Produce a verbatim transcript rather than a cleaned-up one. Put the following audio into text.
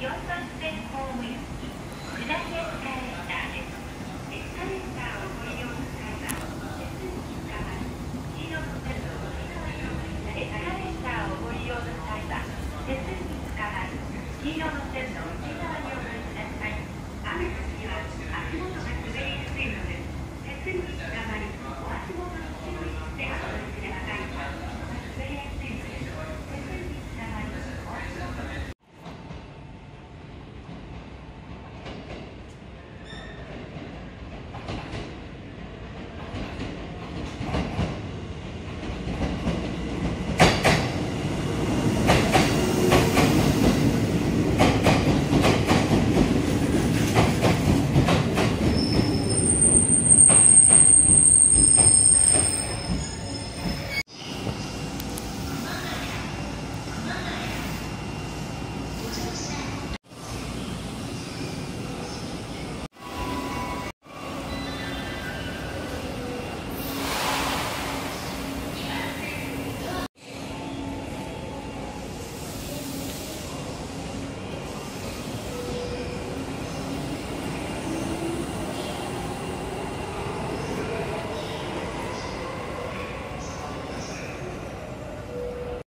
よんばん線ホーム行き下りエスカレーターです。エスカレーターをご利用の際は手すりに使わず黄色の線路を右側におエスカレーターをご利用の際は手すりに使わず黄色の線路を右側にお乗りください。雨の日は足元が滑りやすいので手すりに使わず